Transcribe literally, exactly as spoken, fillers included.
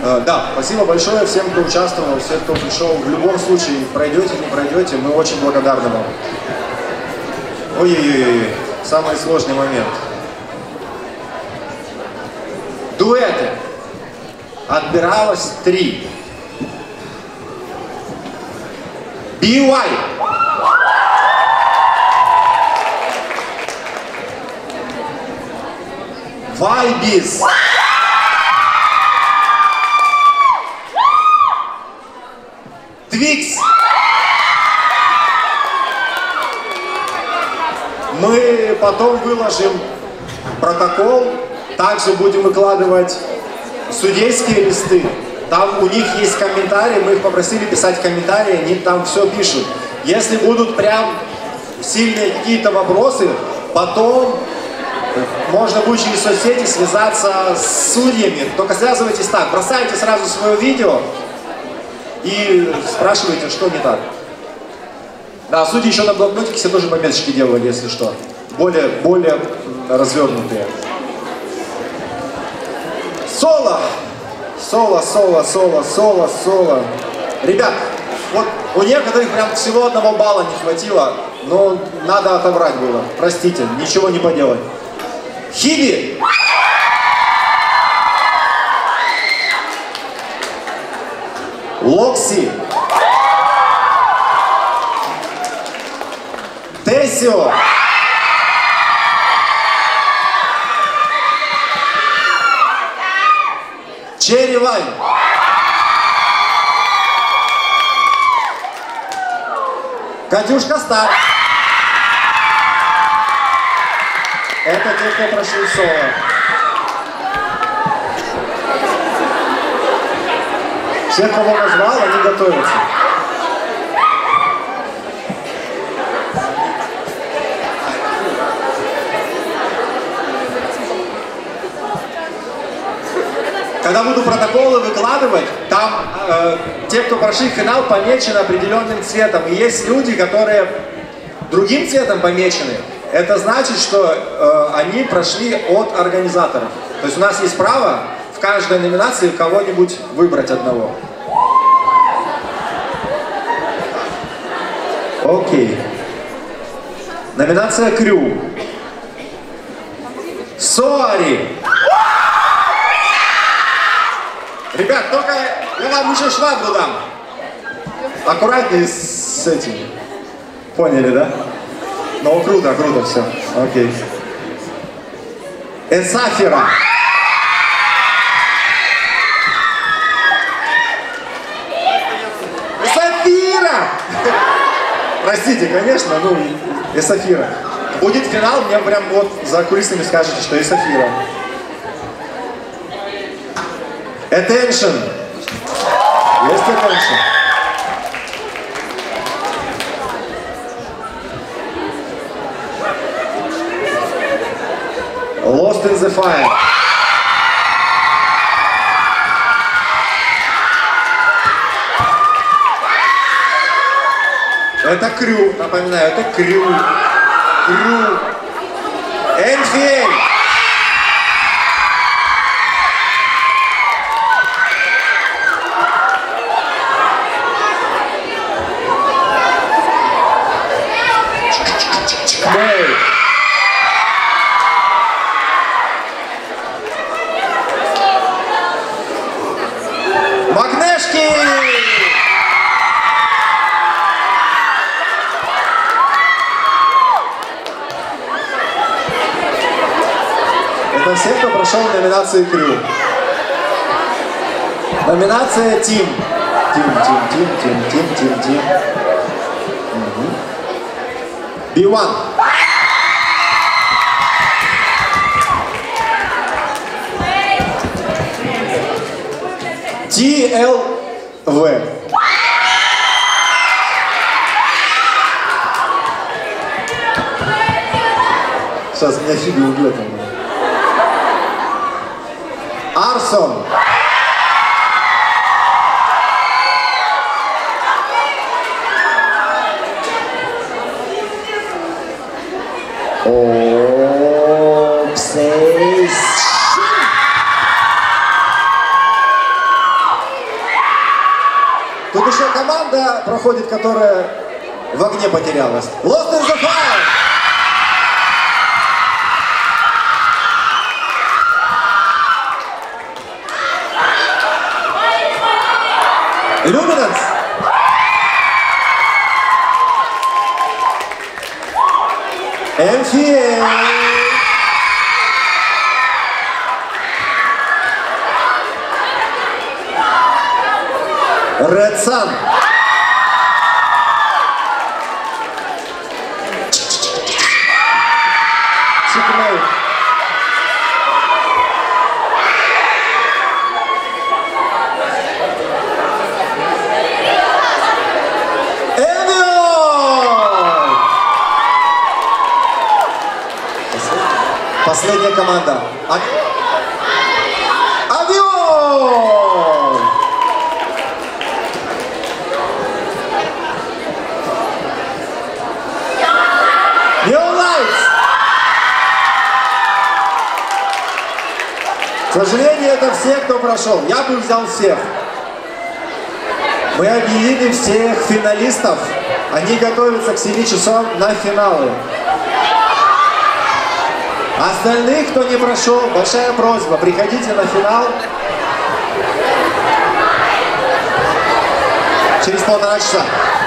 Да, спасибо большое всем, кто участвовал, всем, кто пришел. В любом случае, пройдете, не пройдете, мы очень благодарны вам. Ой-ой-ой, самый сложный момент. Дуэты. Отбиралось три. би уай. Вайбис. Твикс. Мы потом выложим протокол, также будем выкладывать судейские листы. Там у них есть комментарии, мы их попросили писать комментарии, они там все пишут. Если будут прям сильные какие-то вопросы, потом можно будет через соцсети связаться с судьями. Только связывайтесь так, бросайте сразу свое видео и спрашивайте, что не так. Да, судьи еще на блокнотике все тоже пометочки делали, если что. Более, более развернутые. Соло! Соло, соло, соло, соло, соло. Ребят, вот у некоторых прям всего одного балла не хватило, но надо отобрать было. Простите, ничего не поделать. Хиби! Локси! Тесио! Черри Вайн! Катюшка Стар! Это те, кто прошли соло. Всех, кого назвал, они готовятся. Когда буду протоколы выкладывать, там э, те, кто прошли финал, помечены определенным цветом. И есть люди, которые другим цветом помечены. Это значит, что э, они прошли от организаторов. То есть у нас есть право в каждой номинации кого-нибудь выбрать одного. Окей. Номинация Крю. Соари. Ребят, только я вам еще швабру дам. Аккуратнее с этим. Поняли, да? Ну, круто, круто все. Окей. Эсафира. Эсафира! Простите, конечно, ну, Эсафира. Будет финал, мне прям вот за кулисами скажете, что Эсафира. Attention. Есть attention? Lost in the Fire. Это Крю, напоминаю, это Крю. Крю. эн эф эй. Магнешки! Это все, кто прошел в номинации Крю. Номинация Тим. Тим, Тим, Тим, Тим, Тим, Тим, Тим. би один. ти эл ви. Сейчас меня Фиби убьет. Арсон. Тут еще команда проходит, которая в огне потерялась. Lost in the Fire! Luminance! эм си эй! Red Sun! Чикмей! Последняя команда. А... Авион! Neon Lights! К сожалению, это все, кто прошел. Я бы взял всех. Мы объявили всех финалистов. Они готовятся к семи часам на финалы. Остальных, кто не прошел, большая просьба, приходите на финал через полтора часа.